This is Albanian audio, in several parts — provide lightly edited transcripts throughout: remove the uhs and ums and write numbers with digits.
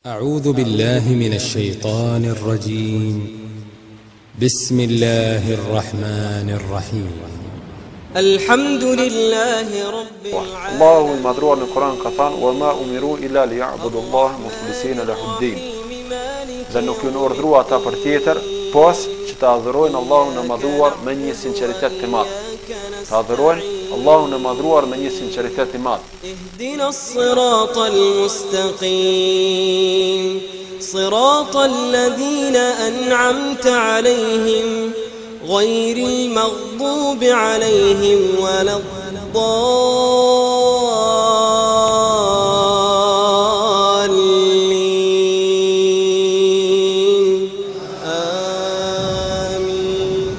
أعوذ بالله من الشيطان الرجيم. بسم الله الرحمن الرحيم. الحمد لله رب Allahu i العالمين. madhruar në Kur'an ka thënë: "Wa ma umiru illa liya'budu Allah mukhlisina lahu ad-din." Dhe nuk ju urdhrua ata për tjetër, pos që të adhurojnë Allahun e madhruar me një sinqeritet të madh. Të adhurojnë Allahun e madhruar me një sinqeritet të madh. اهدنا الصراط المستقيم صراط الذين أنعمت عليهم غير المغضوب عليهم ولا الضالين آمين.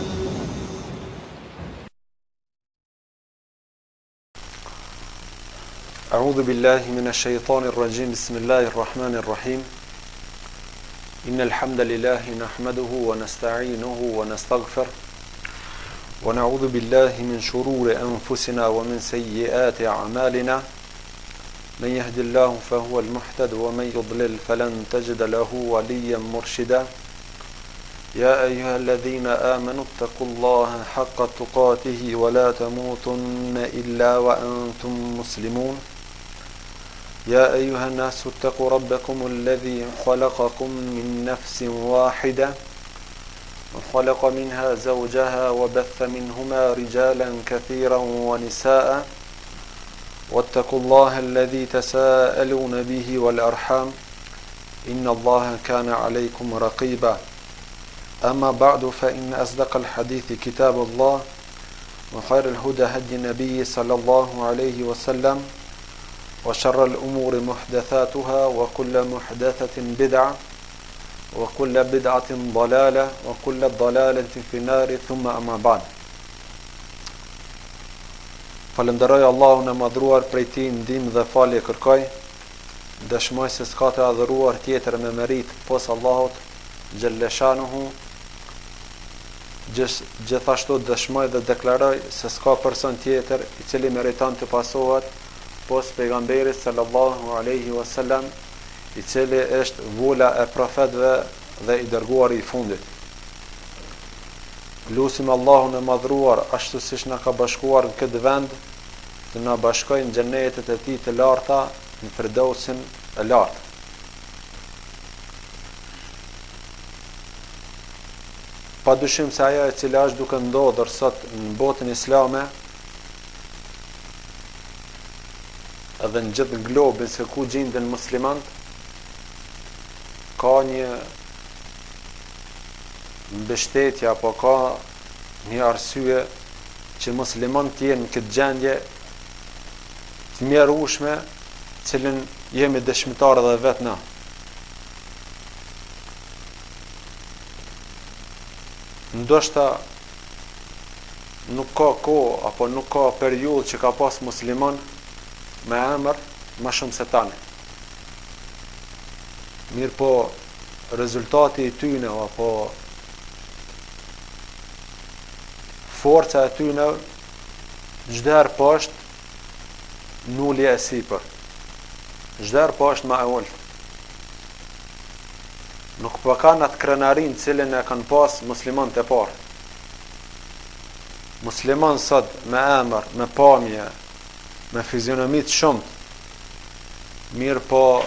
أعوذ بالله من الشيطان الرجيم. بسم الله الرحمن الرحيم. إن الحمد لله نحمده ونستعينه ونستغفر ونعوذ بالله من شرور أنفسنا ومن سيئات أعمالنا. من يهد الله فهو المهتد ومن يضلل فلن تجد له وليا مرشدا. يا أيها الذين آمنوا اتقوا الله حق تقاته ولا تموتن إلا وأنتم مسلمون. يا أيها الناس اتقوا ربكم الذي خلقكم من نفس واحدة وخلق منها زوجها وبث منهما رجالا كثيرا ونساء واتقوا الله الذي تساءلون به والأرحام إن الله كان عليكم رقيبا. أما بعد فإن أصدق الحديث كتاب الله وخير الهدى هدي النبي صلى الله عليه وسلم وشر الأمور محدثاتها وكل محدثة بدعة وكل بدعة ضلالة وكل ضلالة في النار ثم أما بعد. Falenderoj Allahun e madhruar, prej tij ndihmë dhe falje kërkoj. Dëshmoj se s'ka të adhuruar tjetër me merit pos Allahut xhalleshanuhu. Gjithashtu dëshmoj dhe deklaroj se s'ka person tjetër i cili meriton të pasohet pos pejgamberit sallallahu alaihi wasallam, i cili është vula e profetëve dhe i dërguari i fundit. Lusim Allahun e madhruar ashtu siç na ka bashkuar në këtë vend, të na bashkojë në xhenetet e tij të larta, në Firdausin e lartë. Padyshim se ajo e cila është duke ndodhur sot në botën islame, edhe në gjithë globin se ku gjenden muslimanët, ka një mbështetje apo ka një arsye që muslimanët jenë në këtë gjendje të mjerueshme, cilën jemi dëshmitarë dhe vetë na. Ndoshta nuk ka kohë apo nuk ka periudhë që ka pas musliman me emër më shumë se tani. Mirë po, rezultati i tyne apo forca e tyne çdoherë po është nulje e sipër. Çdoherë po është më e ulët. Nuk po kanë atë krenarin cilën e kanë pas muslimanët e parë. Musliman sot me emër, me pamje, me fizionomi të shumët, mirë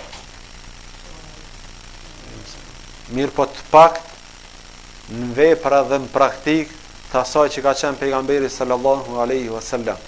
po të pakt në vepra dhe në praktik të asaj që ka qenë pejgamberi sallallahu alaihi wasallam.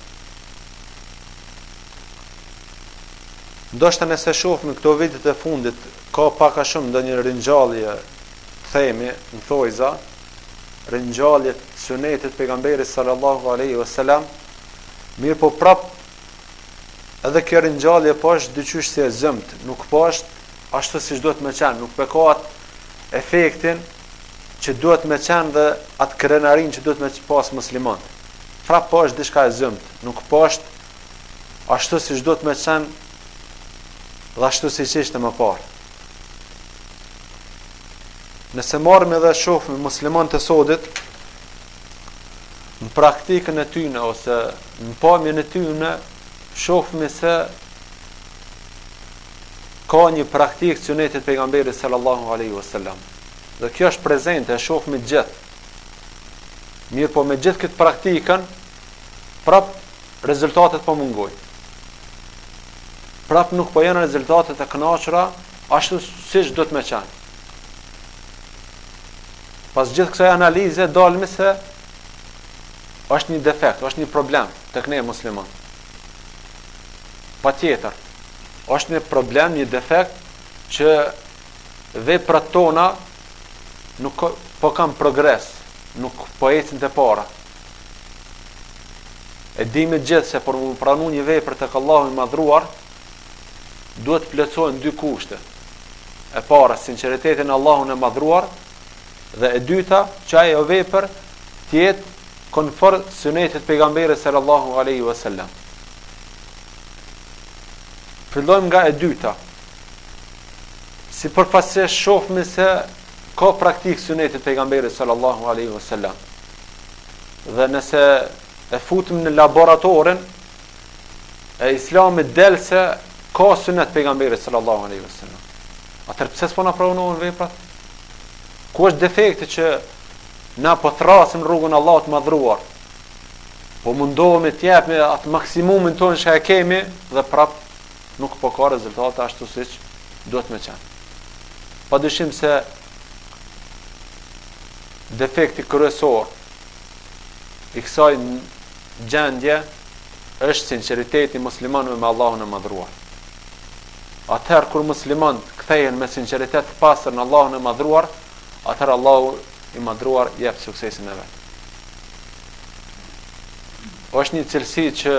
Ndoshta nëse shohim këto vitet e fundit, ka pak a shumë ndonjë ringjallje, themi, në thojza, ringjallje të sunetit pejgamberit sallallahu alaihi wasallam, mirë po prap edhe kjo ringjallje po është dyqysh si e zëmt, nuk po është ashtu siç duhet me qenë, nuk ka atë efektin që duhet me qenë dhe atë krenarin që duhet me pas musliman. Prap po është diçka e zëmt, nuk po është ashtu siç duhet me qenë dhe ashtu siç ishte më parë. Nëse marrim edhe shohim muslimanët e sodit në praktikën e tyre ose në pamjen e tyre, shohim se ka një praktik sunetit pejgamberit sallallahu alaihi wasallam. Dhe kjo është prezente, e shoh me gjithë. Mirë, po me gjithë këtë praktikën, prap rezultatet po mungojnë. Prap nuk po janë rezultatet e kënaqura ashtu siç do të më qenë. Pas gjithë kësaj analize dalmi se është një defekt, është një problem tek ne musliman. Patjetër, është një problem, një defekt që veprat tona nuk po kanë progres, nuk po ecin te para. E dimi gjithë se për më pranu një vepër tek Allahu i madhruar, duhet të plotësohen dy kushte. E para, sinqeritetin në Allahun e madhruar, dhe e dyta, që ajo vepër të jetë konform sunetit pejgamberit sallallahu alaihi wasallam. Fillojmë nga e dyta. Si përfaqësisht shohmë se ka praktik sunetit pejgamberit sallallahu alaihi wasallam. Dhe nëse e futëm në laboratorin e Islamit del se ka sunet pejgamberit sallallahu alaihi wasallam. Atëherë pse s'po na pranojnë veprat? Ku është defekti që na po thrasim rrugën e Allahut madhruar? Po mundohemi të japim atë maksimumin tonë që e kemi dhe prap nuk po ka rezultate ashtu siç duhet më qenë. Padyshim se defekti kryesor i kësaj gjendje është sinqeriteti muslimanëve me Allahun e madhruar. Atëherë kur muslimanët kthehen me sinqeritet të pastër në Allahun e madhruar, atëherë Allahu i madhruar jep suksesin e vet. Është një cilësi që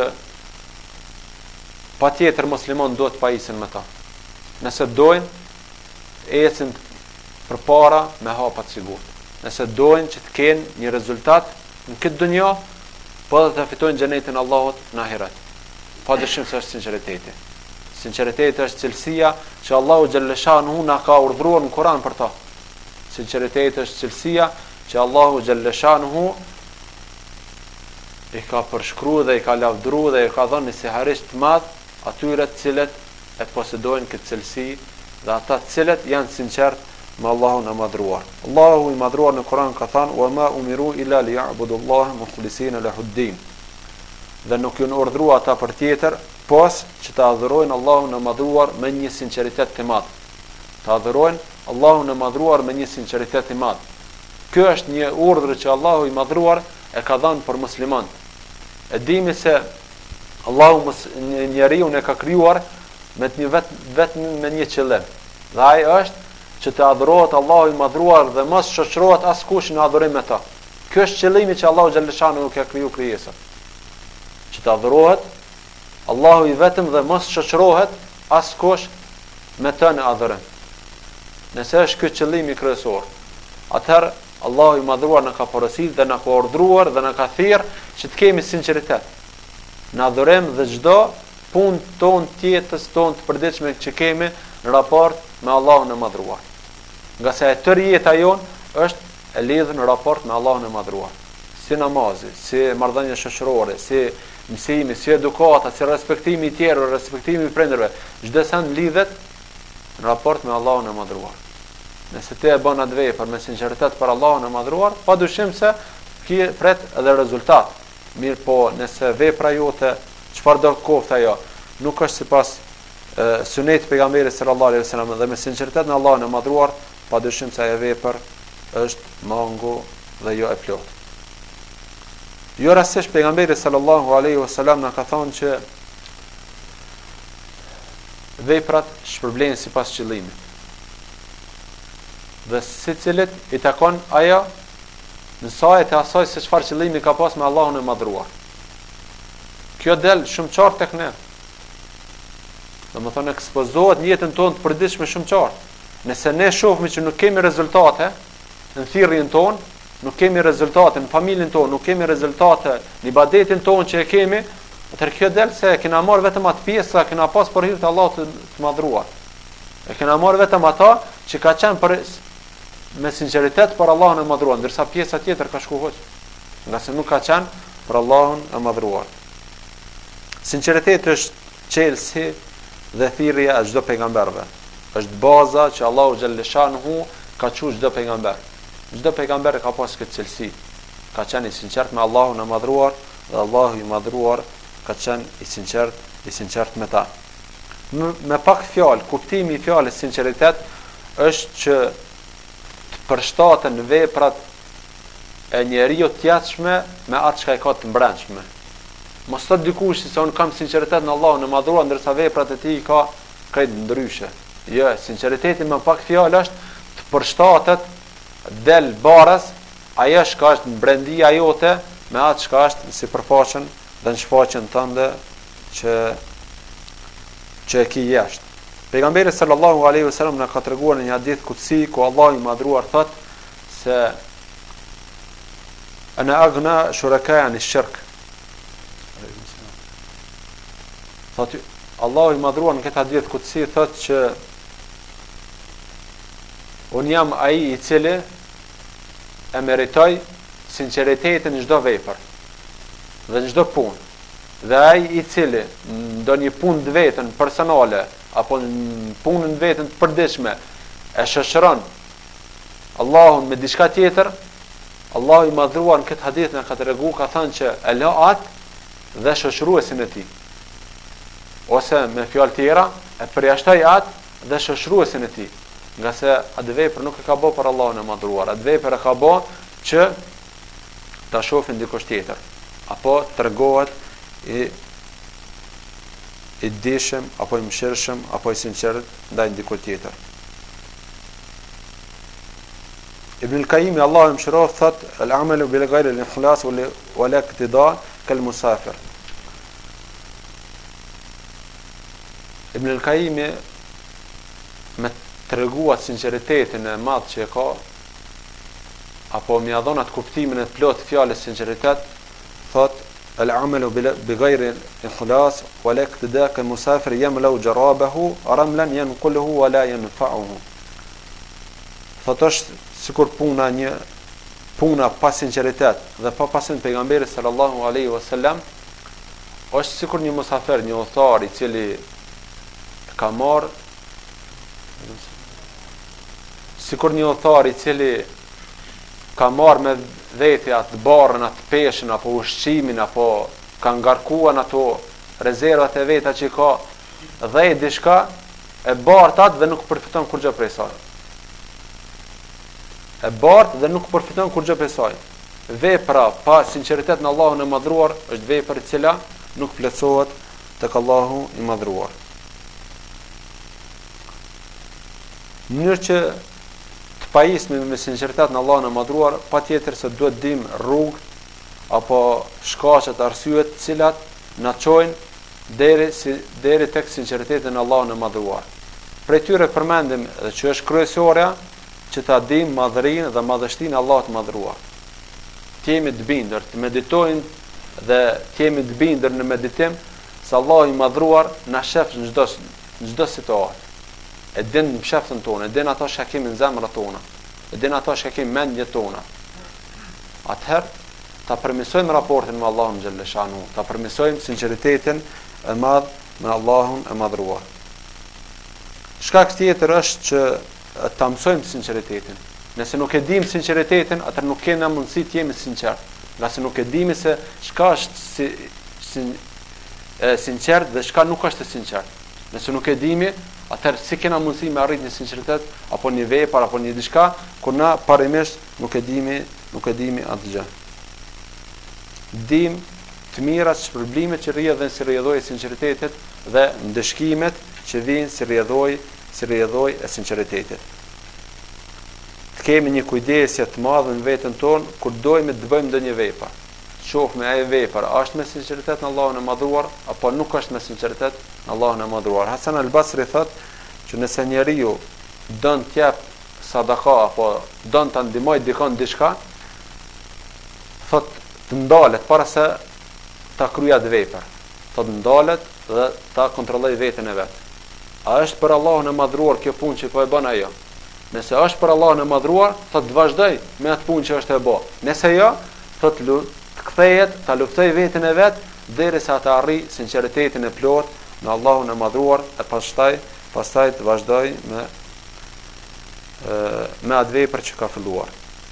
patjetër muslimanët duhet të pajisin me ta. Nëse dojnë, ecin përpara me hapa të sigurt. Nëse dojnë që të kenë një rezultat në këtë dunjë, po dhe të fitojnë xhenetin e Allahut në ahiret. Padyshim se është sinqeriteti. Sinqeriteti është cilësia që Allahu xhalleshanuhu na ka urdhëruar në Kur'an për ta. Sinqeriteti është cilësia që Allahu xhalleshanuhu i ka përshkruar dhe i ka lavdëruar dhe i ka dhënë siharisht të madh atyre të cilët e posedojnë këtë cilësi dhe ata të cilët janë sinqert me Allahun e madhruar. Allahu i madhruar në Kur'an ka thënë: "Wa ma umiru illa liya'budullaha mukhlisina lahu-d-din." Dhe nuk janë urdhëruar ata për tjetër, pos që të adhurojnë Allahun e madhruar me një sinqeritet të madh. Të adhurojnë Allahun e madhruar me një sinqeritet të madh. Kjo është një urdhër që Allahu i madhruar e ka dhënë për muslimanët. E dimi se Allahu njeriu e ka krijuar me një vetëm me një qëllim. Dhe ai është që të adhurohet Allahu i madhruar dhe mos shoqërohet askush në adhurim me ta. Ky është qëllimi që Allahu xhalleshanu ka kriju krijesën. Që të adhurohet Allahu i vetëm dhe mos shoqërohet askush me të në adhurim. Nëse është ky qëllimi kryesor, atëherë Allahu i madhruar na ka porositur dhe na ka urdhëruar dhe na ka thirrë që të kemi sinqeritet në adhurim dhe çdo punë tonë tjetës tonë të përditshme që kemi në raport me Allahun e madhruar. Nga se e tërë jeta jonë është e lidhur në raport me Allahun e madhruar. Si namazi, si marrëdhënia shoqërore, si mësimi, si edukata, si respektimi i tjerëve, respektimi i prindërve, çdo sa lidhet në raport me Allahun e madhruar. Nëse ti e bën atë vepër me sinqeritet për Allahun e madhruar, padyshim se ki pret edhe rezultat. Mirë po, nëse vepra jote, çfarë do koftë ajo, nuk është sipas sunetit pejgamberit sallallahu alaihi wasallam dhe me sinqeritet në Allahun e madhruar, padyshim se ajo vepër është mangu dhe jo e plotë. Jo rastësisht pejgamberi sallallahu alaihi wasallam na ka thënë që veprat shpërblehen sipas qëllimit. Dhe secilit i takon ajo në sajt e asaj se çfarë qëllimi ka pas me Allahun e madhruar. Kjo del shumë qartë tek ne. Domethënë ekspozohet në jetën tonë të përditshme shumë qartë. Nëse ne shohmë që nuk kemi rezultate në thirrjen tonë, nuk kemi rezultate në familjen tonë, nuk kemi rezultate në ibadetin tonë që e kemi, atëherë kjo del se kena marrë vetëm atë pjesë, kena pas për hir të Allahut të madhruar. E kena marrë vetëm ata që ka qenë për me sinqeritet për Allahun e madhruar, ndërsa pjesa tjetër ka shku hoq, nga se nuk ka qenë për Allahun e madhruar. Sinqeriteti është çelësi dhe thirrja e çdo pejgamberve. është baza që Allahu xhaleshanuhu ka thënë çdo pejgamber. Çdo pejgamber ka pas këtë cilësi. Ka qenë i sinqert me Allahun e madhruar dhe Allahu i madhruar ka qenë i sinqert me ta. Me pak fjalë, kuptimi i fjalës sinqeritet është që të përshtaten veprat e njeriu të jashtme me atë çka e ka të brendshme. Mos thot dikush se un kam sinqeritet në Allahun e madhruar ndërsa veprat e tij ka krejt ndryshe. Jo, sinqeriteti me pak fjalë është të përshtatet del barës ajo që është në brendia jote me atë që është në sipërfaqen dhe në shfaqjen tënde që e ki jashtë. Pejgamberi sallallahu alaihi wasallam na ka treguar në një hadith kutsi ku Allahu i madhruar thot se ana aghna shuraka an ash-shirk. Thot Allahu i madhruar në këtë hadith kutsi thot që un jam ai i cili e meritoj sinqeritetin në çdo vepër dhe në çdo punë. Dhe ai i cili ndonjë punë të vetën personale apo në punën vetën të përditshme e shoqëron Allahun me diçka tjetër, Allahu i madhruar në këtë hadith na ka treguar, ka thënë që e la atë dhe shoqëruesin e tij. Ose me fjalë tjera e përjashtoi atë dhe shoqëruesin e tij. Nga se atë vepër nuk e ka bë për Allahun e madhruar, atë vepër e ka bë që ta shohin dikush tjetër, apo tregohet i dishëm, apo i mëshirshëm, apo i sinqert ndaj dikujt tjetër. Ibn al-Qayyim Allahu i mëshiroft thot al-amalu bil ghayr al-ikhlas wa al-iqtida kal musafir. Ibn al-Qayyim me treguat sinqeritetin e madh që e ka, apo më ia dhon atë kuptimin e plot fjalës sinqeritet, thot al-amalu bi ghayri al-ikhlas wa al-iqtida ka musafir yamlau jarabahu ramlan yanquluhu wa la yanfa'uhu. Thot është sikur puna pa sinqeritet dhe pa pasim pejgamberit sallallahu alaihi wasallam, është sikur një musafir, një udhëtar i cili ka marr sikur një udhëtar i cili ka marrë me vete atë barrën, atë peshën, apo ushqimin, apo ka ngarkuar ato rezervat e veta që ka dhe diçka e bartat dhe nuk përfiton kurrë prej saj. E bart dhe nuk përfiton kurrë prej saj. Vepra pa sinqeritet në Allahun e madhruar është vepër e cila nuk plotësohet tek Allahu i madhruar. Mënyrë që pajismi me sinqeritet në Allahun e madhruar, patjetër se duhet dim rrugë apo shkaqet, arsyet të cilat na çojnë deri tek sinqeriteti në Allahun e madhruar. Prej tyre përmendim edhe që është kryesorja që ta dim madhërinë dhe madhështinë e Allahut të madhruar. Të jemi të bindur, të meditojmë dhe të jemi të bindur në meditim se Allahu i madhruar na shef në çdo situatë. E din mshafën tonë, e din ato që kemi në zemrat tona, e din ato që kemi mendjet tona. Atëherë ta përmirësojmë raportin me Allahun xhaleshanu, ta përmirësojmë sinqeritetin e madh me Allahun e madhruar. Shkak tjetër është që ta mësojmë sinqeritetin. Nëse nuk e dim sinqeritetin, atëherë nuk kemi mundësi të jemi sinqert. Nga se nuk e dimi se çka është sinqert dhe çka nuk është sinqert. Nëse nuk e dimi, atëherë si kena mundësi me arrit një sinqeritet apo një vepër apo një diçka kur na parimisht nuk e dimi atë gjë. Dim të mirat shpërblimet që rrjedhin si rrjedhoi e sinqeritetit dhe ndëshkimet që vijnë si rrjedhoi e sinqeritetit. Të kemi një kujdesje të madhe në veten tonë kur dojmë të bëjmë ndonjë vepër. Shohmë ai vepër është me sinqeritet në Allahun e madhruar apo nuk është me sinqeritet në Allahun e madhruar. Hasan al-Basri thot që nëse njeriu don të jap sadaka apo don ta ndihmojë dikon diçka, thot të ndalet para se ta kryej atë vepër. Thot ndalet dhe ta kontrolloj veten e vet. A është për Allahun e madhruar kjo punë që po e bën ajo? Nëse është për Allahun e madhruar, thot të vazhdoj me atë punë që është e bë. Nëse jo, thot të kthehet, ta luftoj veten e vet derisa të arrijë sinqeritetin e plot në Allahun e madhruar e pastaj pastaj të vazhdoj me atë vepër që ka filluar.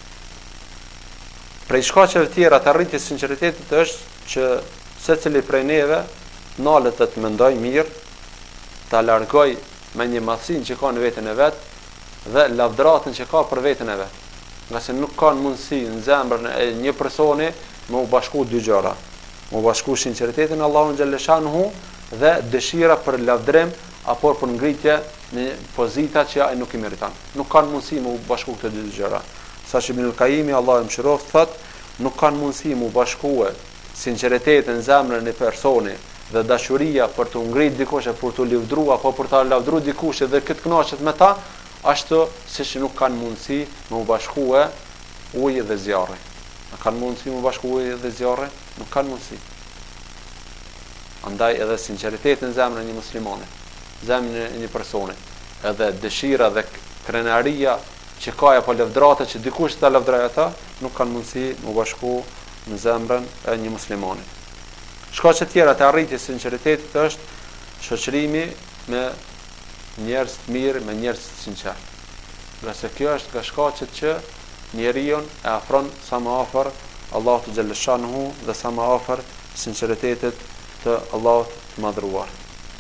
Prej shkaqeve tjera të arritjes sinqeritetit është që secili prej neve nalet të mendoj mirë, ta largoj me një madhsinë që ka në veten e vet dhe lavdratën që ka për veten e vet. Nga se nuk kanë mundësi në zemrën e një personi me u bashku dy gjëra. Me u bashku sinqeritetin Allahun xhaleshanuhu dhe dëshira për lavdrim apo për ngritje në pozita që ai nuk i meriton. Nuk kanë mundësi me u bashku këto dy gjëra. Saç Ibn al-Qayyim Allahu më shëroft thot, nuk kanë mundësi me u bashkue sinqeritetin në zemrën e personi dhe dashuria për të ngrit dikush, për të lavdruar apo për ta lavdruar dikush dhe këtë kënaqet me ta, ashtu siç nuk kanë mundësi me u bashkue uji dhe zjarri. A kanë mundësi me u bashkue uji dhe zjarri? Nuk kanë mundësi. Andaj edhe sinqeriteti në zemrën e një muslimani, zemrën e një personi, edhe dëshira dhe krenaria që ka apo lavdrata që dikush ta lavdrojë ata, nuk kanë mundësi me u bashku në zemrën e një muslimani. Shkaqe tjera të arritjes së sinqeritetit është shoqërimi me njerëz të mirë, me njerëz të sinqert. Nga se kjo është nga shkaqet që njeriu e afron sa më afër Allahut xhaleshanuhu dhe sa më afër sinqeritetit të Allahut të madhruar.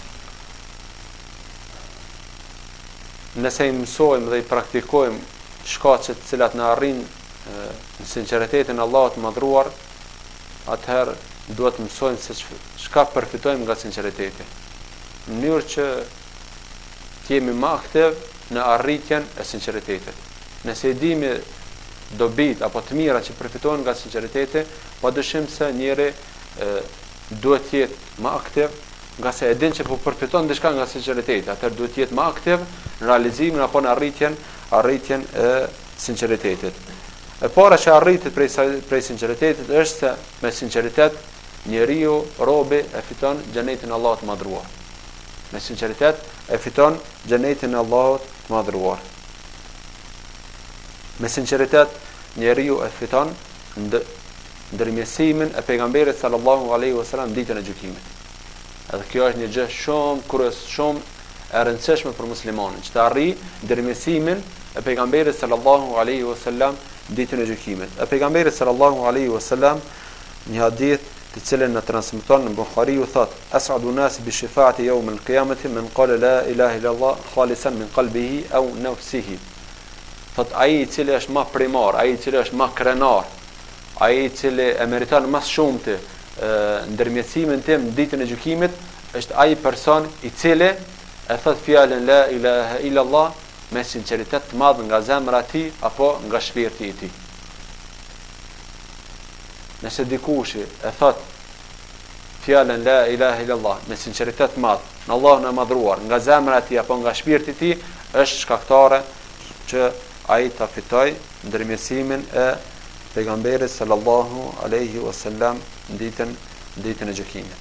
Nëse i mësojmë dhe i praktikojmë shkaqet të cilat na arrin në sinqeritetin Allahut të madhruar, atëherë duhet të mësojmë se çka përfitojmë nga sinqeriteti. Në mënyrë që të jemi më aktiv në arritjen e sinqeritetit. Nëse i dimi dobit apo të mira që përfitojnë nga sinqeriteti, padyshim se njëri duhet të jetë më aktiv, nga se e din që po përfiton diçka nga sinqeriteti, atëherë duhet të jetë më aktiv në realizimin apo në arritjen e sinqeritetit. E para që arritet prej sinqeritetit është se me sinqeritet njeriu robi e fiton xhenetin e Allahut të madhruar. Me sinqeritet e fiton xhenetin e Allahut të madhruar. Me sinqeritet njeriu e fiton ndërmjesimin e pejgamberit sallallahu alaihi wasallam ditën e gjykimit. Edhe kjo është një gjë shumë e rëndësishme për muslimanin, që të arrijë ndërmjesimin e pejgamberit sallallahu alaihi wasallam ditën e gjykimit. E pejgamberi sallallahu alaihi wasallam një hadith të cilën na transmeton në Buhariu thot: "As'adu nas bi shifa'ati yawm al-qiyamati man qala la ilaha illa Allah khalisan min qalbihi aw nafsihi." Thot ai i cili është më primar, ai i cili është më krenar, ai i cili e meriton më shumë ndërmjetësimin tim ditën e gjykimit, është ai person i cili e thot fjalën la ilaha illa Allah me sinqeritet të madh nga zemra e tij apo nga shpirti i tij. Nëse dikush e thot fjalën la ilaha illa Allah me sinqeritet të madh në Allahun e madhruar nga zemra e tij apo nga shpirti i tij, është shkaktare që ai ta fitoj ndërmjesimin e pejgamberit sallallahu alaihi wasallam ditën e gjykimit.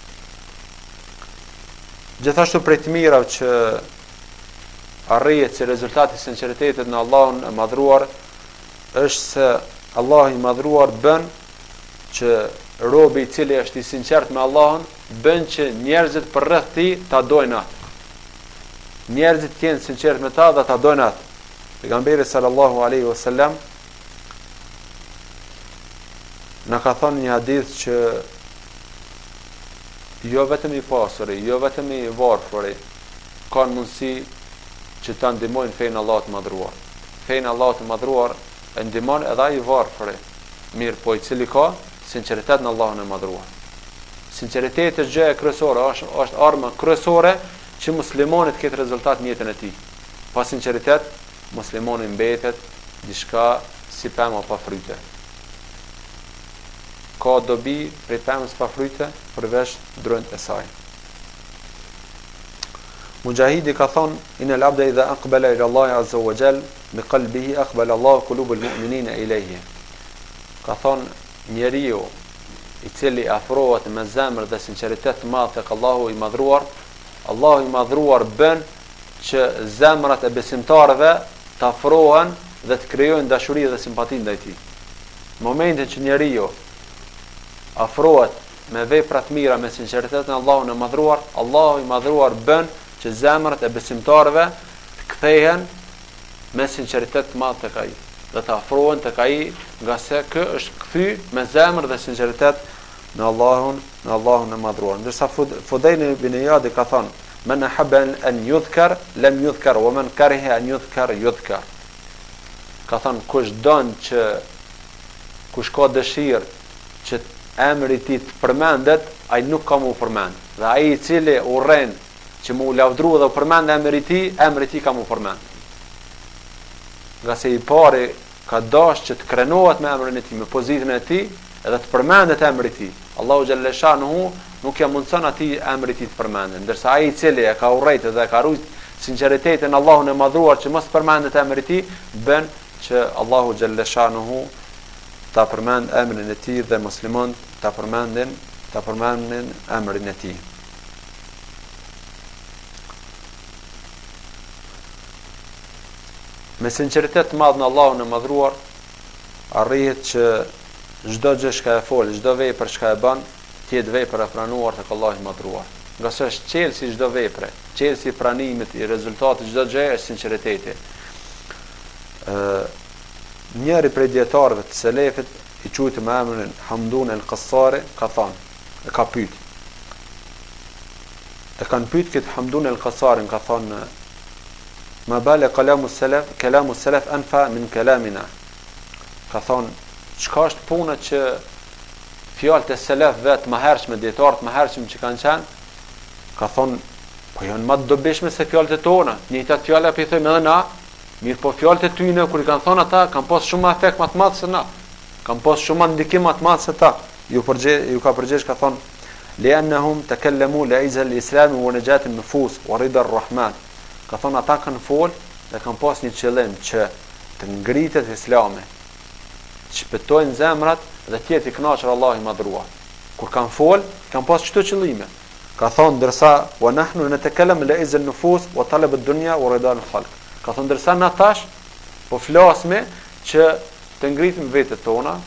Gjithashtu prej të mirave që arrihet si rezultati i sinqeritetit në Allahun e madhruar është se Allahu i madhruar bën që robi i cili është i sinqert me Allahun bën që njerëzit përreth tij ta dojnë atë. Njerëzit të jenë sinqert me ta dhe ta dojnë atë. Pejgamberi sallallahu alaihi wasallam na ka thënë një hadith që jo vetëm i pasuri, jo vetëm i varfëri kanë mundësi që ta ndihmojnë fenë Allahut të madhruar. Fenë Allahut të madhruar e ndihmon edhe ai i varfëri, mirë po i cili ka sinqeritet në Allahun e madhruar. Sinqeriteti është gjë e kryesore, është arma kryesore që muslimani të ketë rezultat në jetën e tij. Pa sinqeritet, muslimani mbetet diçka si pemë pa fryte. Ka dobi prej pemës pa fryte përveç drënjt e saj. Mujahidi ka thonë: "Inal abda idha aqbala ila Allah azza wa jall bi qalbihi aqbala Allah qulubul mu'minina ilayhi." Ka thonë njeriu i cili afrohet me zemër dhe sinqeritet të madh tek Allahu i madhruar, Allahu i madhruar bën që zemrat e besimtarëve të afrohen dhe të krijojnë dashuri dhe simpati ndaj tij. Momentin që njeriu afrohet me vepra të mira me sinqeritet në Allahun e madhruar, Allahu i madhruar bën që zemrat e besimtarëve të kthehen me sinqeritet të madh tek ai, dhe të afrohen tek ai, nga se kë është kthy me zemër dhe sinqeritet në Allahun e madhruar. Ndërsa Fudejl ibn Iyad ka thënë: "Men ahabba an yudhkar lam yudhkar wa man kariha an yudhkar yudhkar." Ka thënë kush ka dëshirë që emri i tij të përmendet, ai nuk ka më u përmend. Dhe ai i cili urren që më u lavdru dhe u përmend emri i tij ka më u përmend. Nga se i pari ka dash që të krenohet me emrin e tij, me pozitën e tij, edhe të përmendet emri i tij. Allahu xhalla shanuhu nuk ja mundson atij emri i tij të përmendet, ndërsa ai i cili e ka urrejtë dhe ka rujt sinqeritetin Allahun e madhruar që mos përmendet emri i tij, bën që Allahu xhalla shanuhu ta përmend emrin e tij dhe muslimanët ta përmendin emrin e tij. Me sinqeritet të madh në Allahun e madhruar arrihet që çdo gjë që e fol, çdo vepër që e bën, të jetë vepër e pranuar tek Allahu i madhruar. Nga se është çelësi çdo vepre, çelësi i pranimit, i rezultatit çdo gjë është sinqeriteti. Njëri prej dietarëve të selefit i quajtur me emrin Hamdun el-Qassari ka thënë, e ka pyet. E kanë pyet këtë Hamdun el-Qassari, ka thënë: "Ma bala kalamu salaf anfa min kalamina." Ka thënë, çka është puna që fjalët e selefëve të mëhershme, dietarët më hershëm që kanë qenë, ka thonë, po janë më të dobishme se fjalët e tona. Njëjtat fjala po i thojmë edhe na, mirë po fjalët e tyre kur i kanë thonë ata kanë pas shumë efekt më të madh se na. Kanë pas shumë ndikim më të madh se ta. Ju ka përgjigj, ka thonë: "Li'annahum takallamu li'izza al-islam wa najat an-nufus wa rida ar-rahman." Ka thonë ata kanë fol dhe kanë pas një qëllim që të ngritet Islami, shpëtojnë zemrat dhe tjetë i kënaqur Allahu i madhruar. Kur kanë fol, kanë pas çdo qëllime. Ka thonë ndërsa wa nahnu natakallam li'izza an-nufus wa talab ad-dunya wa rida al-khalq. Ka thonë ndërsa na tash po flasme që të ngritim vetët tona,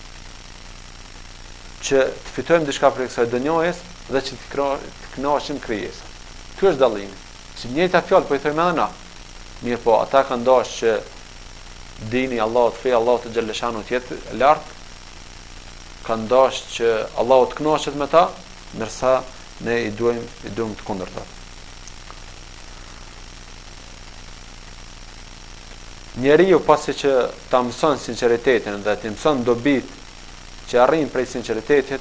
që të fitojmë diçka për kësaj dunjës dhe që të kënaqim krijesën. Ky është dallimi. Si njëjta fjalë po i thojmë edhe na. Mirë po, ata kanë dashur që dini Allahut, feja Allahut të xhalleshanu të jetë lart, kanë dashur që Allahu të kënaqet me ta, ndërsa ne i duajmë të kundërta. Njeriu pasi që ta mëson sinqeritetin dhe të mëson dobit që arrin prej sinqeritetit,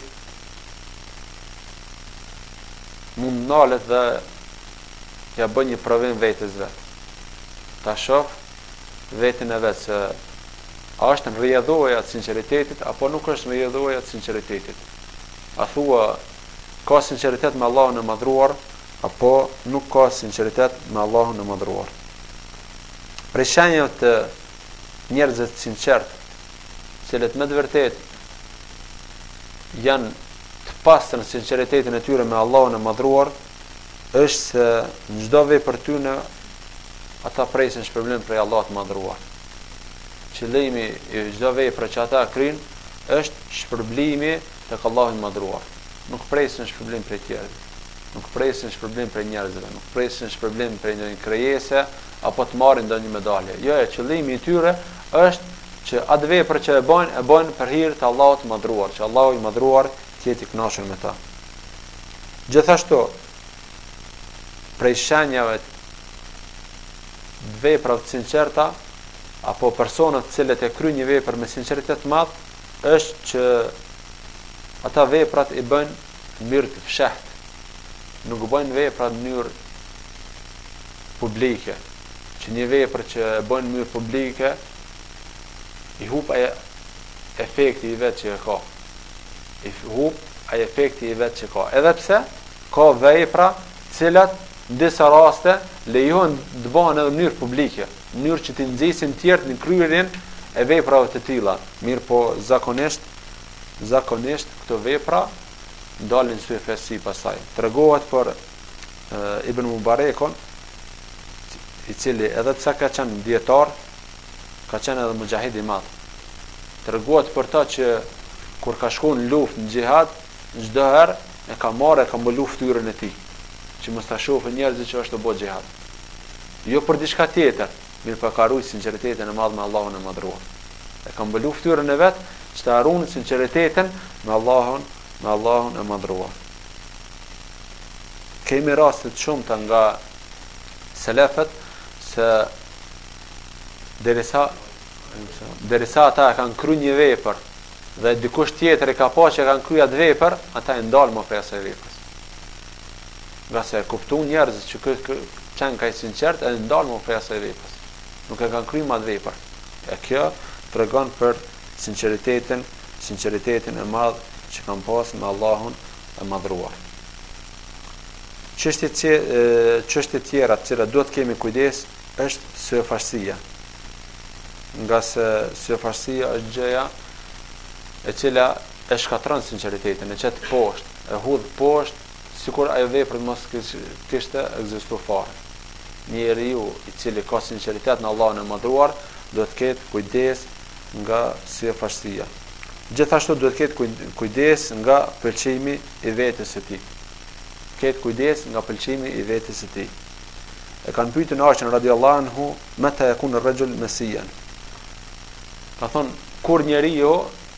mund nalet dhe ja bën një provim vetes vet. Ta shoh veten e vet se a është në rrjedhoja të sinqeritetit apo nuk është në rrjedhoja të sinqeritetit. A thua ka sinqeritet me Allahun e madhruar apo nuk ka sinqeritet me Allahun e madhruar. Për shenjat të njerëzve të sinqert, cilët me të vërtet janë të pastër në sinqeritetin e tyre me Allahun e madhruar, është se në çdo vepër tyre ata presin shpërblim prej Allahut të madhruar. Qëllimi i çdo vepre që ata kryjnë është shpërblimi tek Allahu i madhruar. Nuk presin shpërblim prej tjerëve, nuk presin shpërblim prej njerëzve, nuk presin shpërblim prej një krijese apo të marrin ndonjë medalje. Jo, qëllimi i tyre është që atë vepër që e bojnë për hir të Allahut të madhruar, që Allahu i madhruar të jetë i kënaqur me ta. Gjithashtu, prej shenjave veprave të sinqerta apo personat të cilët e kryjnë një vepër me sinqeritet të madh është që ata veprat i bëjnë në mënyrë të fshehtë, nuk bëjnë vepra në mënyrë publike, që një vepër që e bëjnë në mënyrë publike i hup ai efekti i vet që ka. I hup ai efekti i vet që ka. Edhe pse ka vepra të cilat në disa raste lejohen të bëhen edhe në mënyrë publike, në mënyrë që të nxjesin të tjerë në kryerjen e veprave të tilla. Mirë po zakonisht këto vepra ndalin syfesi pasaj. Tregohet për Ibn Mubarekun, i cili edhe pse ka qenë dietar, ka qenë edhe mujahid i madh. Tregohet për ta që kur ka shkuar në luftë në xhihad, çdo herë e ka marrë ka mbulu fytyrën e tij, që që mos ta shohin njerëzit që është të bëjë xihad. Jo për diçka tjetër, mirë pa ka ruajtur sinqeritetin e madh me Allahun e madhruar. E ka mbuluar fytyrën e vet që të harronin sinqeritetin me Allahun e madhruar. Kemi raste të shumta nga selefët se derisa ata kanë kryer një vepër dhe dikush tjetër e ka pa që kanë kryer atë vepër, ata e ndalën më prej asaj veprës. Nga se kuptuan njerëzit që kanë kaq sinqert e ndalën më prej asaj veprës. Nuk e kanë kryer atë vepër. E kjo tregon për sinqeritetin e madh që kanë pas me Allahun e madhruar. Çështje tjera të cilat duhet kemi kujdes është syfashësia. Nga se syfashësia është gjëja e cila e shkatron sinqeritetin, e çet poshtë, e hudh poshtë, sikur ajo vepër mos kishte ekzistuar fare. Njeriu i cili ka sinqeritet në Allahun e madhruar duhet të ketë kujdes nga syfashësia. Gjithashtu duhet të ketë kujdes nga pëlqimi i vetes së tij. Ketë kujdes nga pëlqimi i vetes së tij. E kanë pyetur Aisha radhiyallahu anhu, meta yakun ar-rajul masiyan. Ka thonë, kur njeriu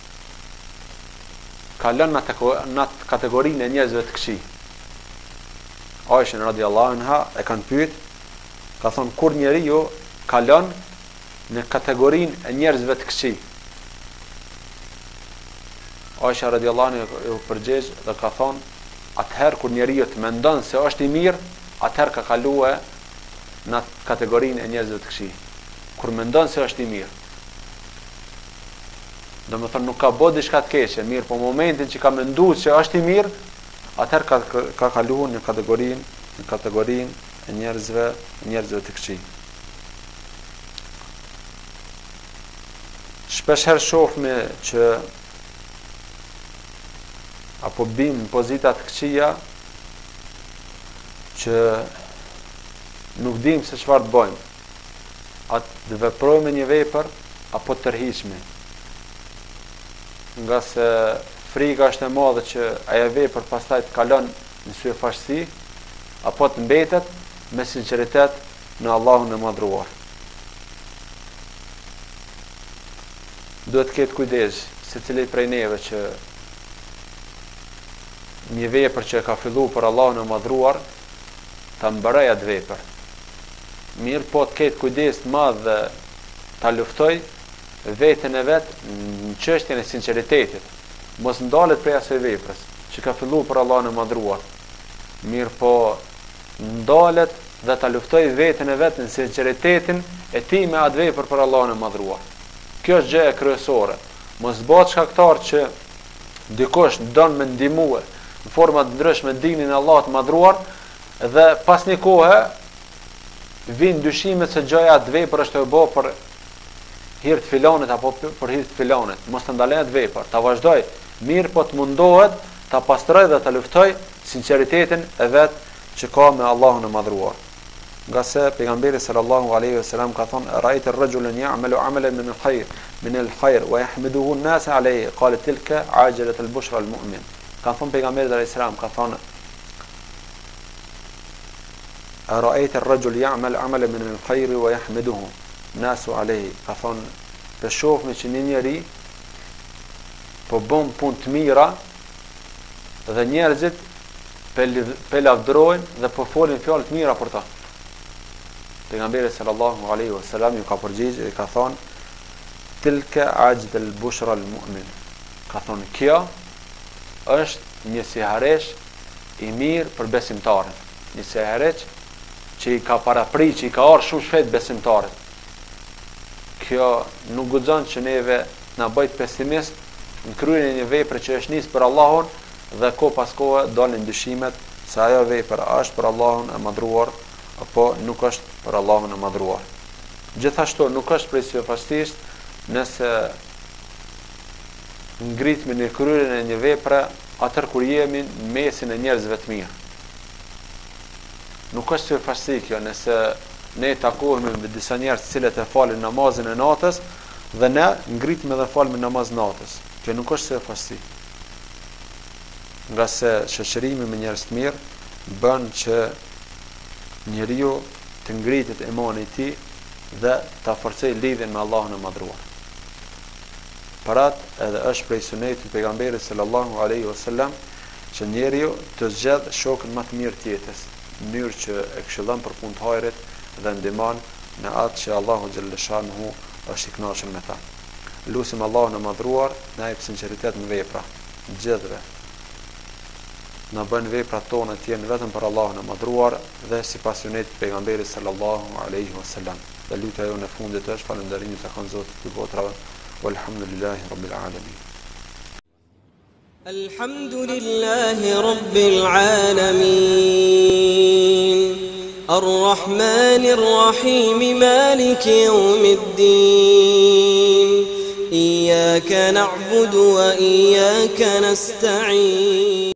ka lënë në kategorinë e njerëzve të këqij. Aisha radhiyallahu anha e kanë pyet, ka thonë, kur njeriu ka lënë në kategorinë e njerëzve të këqij. Aisha radhiyallahu anha u përgjigj dhe ka thonë, atëherë kur njeriu të mendon se është i mirë, atëherë ka kaluar në kategorinë e njerëzve të këqij. Kur mendon se është i mirë. Domethënë nuk ka bërë diçka të keqe, mirë, po momentin që ka menduar se është i mirë, atëherë ka kaluar në kategorinë e njerëzve të këqij. Shpeshherë shohim që apo bim në pozita të këqija që nuk dim se çfarë të bëjmë. Atë të veprojmë një vepër apo të tërhiqemi. Nga se frika është e madhe që ajo vepër pastaj të kalon në syfashësi apo të mbetet me sinqeritet në Allahun e madhruar. Duhet të ketë kujdes secili prej neve që një vepër që ka filluar për Allahun e madhruar ta mbaroj atë vepër. Mirë, po të ketë kujdes të madh dhe ta luftoj veten e vet në çështjen e sinqeritetit. Mos ndalet prej asaj veprës që ka filluar për Allahun e madhruar. Mirë, po ndalet dhe ta luftoj veten e vet në sinqeritetin e tij me atë vepër për Allahun e madhruar. Kjo është gjë e kryesore. Mos bëhet shkaktar që dikush don me ndihmue në forma të ndryshme dinin e Allahut të madhruar dhe pas një kohe vin dyshimet se gjëja atë vepër është e bë për hir të filanit apo për hir të filanit. Mos të ndaloj atë vepër, ta vazhdoj, mirë, po të mundohet ta pastroj dhe ta luftoj sinqeritetin e vet që ka me Allahun e madhruar. Nga se pejgamberi sallallahu alaihi wasallam ka thonë, ra'aytu ar-rajulan ya'malu 'amalan min al-khayr wa yahmiduhu an-nas alayhi, qala tilka 'ajalat al-bushra al-mu'min. Ka thonë pejgamberi sallallahu alaihi wasallam, ka thonë, ra'aytu ar-rajul ya'mal 'amalan min al-khayr wa yahmiduhu an-nas alayhi. Ka thonë, të shohim që një njeri po bën punë të mira dhe njerëzit pe lavdrojnë dhe po folin fjalë të mira për ta. Pejgamberi sallallahu alaihi wasallam ju ka përgjigjë dhe ka thonë, tilka ajt al-bushra al-mu'min. Ka thonë, kjo është një siharesh i mirë për besimtarin. Një siharesh që i ka paraprit, që i ka ardhur shumë shpejt besimtarit. Kjo nuk guxon që neve na bëjt pesimist në kryerjen e një vepre që është nisë për Allahun dhe ko pas kohe dalin dyshimet se ajo vepër është për Allahun e madhruar apo nuk është për Allahun e madhruar. Gjithashtu nuk është prej syfastisht nëse ngritmi në kryerjen e një vepre atër kur jemi në mesin e njerëzve të mirë. Nuk është syfasti kjo nëse ne takohemi me disa njerëz të cilët e falin namazin e natës dhe ne ngritemi dhe falim namaz natës. Kjo nuk është syfasti. Nga se shoqërimi me njerëz të mirë bën që njeriu të ngritet imani i tij dhe ta forcoj lidhjen me Allahun e madhruar. Parat edhe është prej sunetit të pejgamberit sallallahu alaihi wasallam që njeriu të zgjedh shokën më të mirë të jetës, në mënyrë që e këshillon për punë të hajrit dhe ndihmon në atë që Allahu xhallahu shanuhu është i kënaqur me ta. Lutim Allahun e madhruar na jep sinqeritet në vepra, gjithve. Na bën veprat tona të jenë vetëm për Allahun e madhruar dhe sipas sunetit të pejgamberit sallallahu alaihi wasallam. Dhe lutja jonë në fundit është falënderimi të kanë Zotit të botrave. Walhamdulillahi rabbil alamin. Alhamdulillahi rabbil alamin. Ar-Rahmanir Rahim, Maliki yawmiddin. Iyyaka na'budu wa iyyaka nasta'in.